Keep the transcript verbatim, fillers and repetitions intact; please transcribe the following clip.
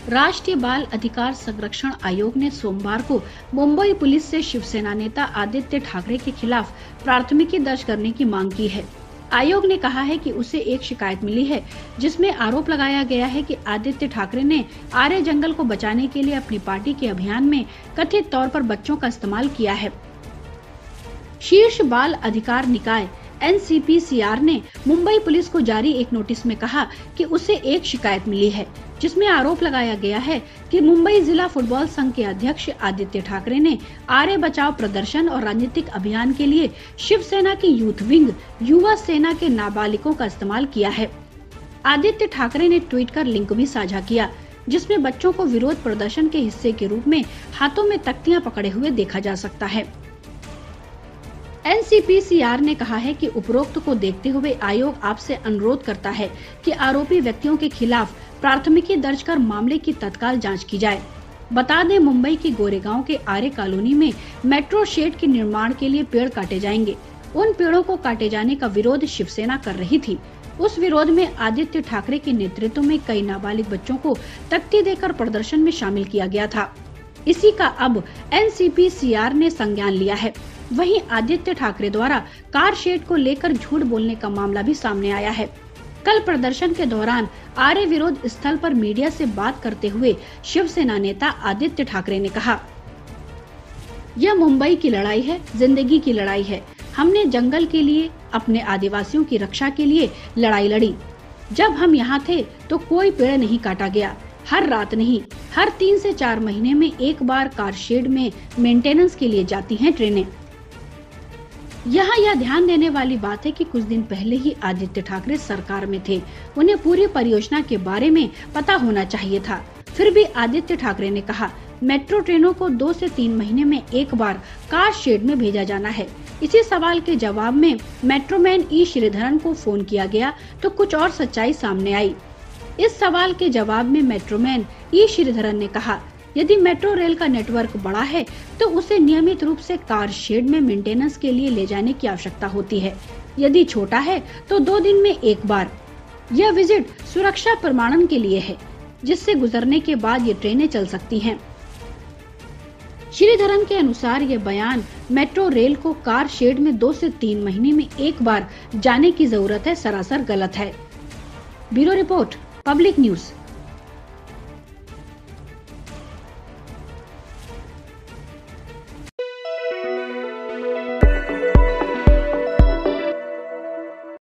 राष्ट्रीय बाल अधिकार संरक्षण आयोग ने सोमवार को मुंबई पुलिस से शिवसेना नेता आदित्य ठाकरे के खिलाफ प्राथमिकी दर्ज करने की मांग की है। आयोग ने कहा है कि उसे एक शिकायत मिली है जिसमें आरोप लगाया गया है कि आदित्य ठाकरे ने आर्य जंगल को बचाने के लिए अपनी पार्टी के अभियान में कथित तौर पर बच्चों का इस्तेमाल किया है। शीर्ष बाल अधिकार निकाय N C P C R ने मुंबई पुलिस को जारी एक नोटिस में कहा कि उसे एक शिकायत मिली है जिसमें आरोप लगाया गया है कि मुंबई जिला फुटबॉल संघ के अध्यक्ष आदित्य ठाकरे ने आर्य बचाओ प्रदर्शन और राजनीतिक अभियान के लिए शिवसेना की यूथ विंग युवा सेना के नाबालिगों का इस्तेमाल किया है। आदित्य ठाकरे ने ट्वीट कर लिंक भी साझा किया जिसमें बच्चों को विरोध प्रदर्शन के हिस्से के रूप में हाथों में तख्तियां पकड़े हुए देखा जा सकता है। N C P C R ने कहा है कि उपरोक्त को देखते हुए आयोग आपसे अनुरोध करता है कि आरोपी व्यक्तियों के खिलाफ प्राथमिकी दर्ज कर मामले की तत्काल जांच की जाए। बता दें, मुंबई के गोरेगांव के आर्य कॉलोनी में मेट्रो शेड के निर्माण के लिए पेड़ काटे जाएंगे। उन पेड़ों को काटे जाने का विरोध शिवसेना कर रही थी। उस विरोध में आदित्य ठाकरे के नेतृत्व में कई नाबालिग बच्चों को तख्ती देकर प्रदर्शन में शामिल किया गया था। इसी का अब N C P C R ने संज्ञान लिया है। वहीं आदित्य ठाकरे द्वारा कार शेड को लेकर झूठ बोलने का मामला भी सामने आया है। कल प्रदर्शन के दौरान आर्य विरोध स्थल पर मीडिया से बात करते हुए शिवसेना नेता आदित्य ठाकरे ने कहा, यह मुंबई की लड़ाई है, जिंदगी की लड़ाई है। हमने जंगल के लिए, अपने आदिवासियों की रक्षा के लिए लड़ाई लड़ी। जब हम यहाँ थे तो कोई पेड़ नहीं काटा गया। हर रात नहीं, हर तीन से चार महीने में एक बार कार शेड में मेंटेनेंस के लिए जाती हैं ट्रेनें। यहाँ यह ध्यान देने वाली बात है कि कुछ दिन पहले ही आदित्य ठाकरे सरकार में थे। उन्हें पूरी परियोजना के बारे में पता होना चाहिए था। फिर भी आदित्य ठाकरे ने कहा, मेट्रो ट्रेनों को दो से तीन महीने में एक बार कार शेड में भेजा जाना है। इसी सवाल के जवाब में मेट्रोमैन ई श्रीधरन को फोन किया गया तो कुछ और सच्चाई सामने आई। इस सवाल के जवाब में मेट्रोमैन ई श्रीधरन ने कहा, यदि मेट्रो रेल का नेटवर्क बड़ा है तो उसे नियमित रूप से कार शेड में मेंटेनेंस के लिए ले जाने की आवश्यकता होती है। यदि छोटा है तो दो दिन में एक बार। यह विजिट सुरक्षा प्रमाणन के लिए है, जिससे गुजरने के बाद ये ट्रेनें चल सकती हैं। श्रीधरन के अनुसार ये बयान मेट्रो रेल को कार शेड में दो से तीन महीने में एक बार जाने की जरूरत है सरासर गलत है। Bureau report, public news.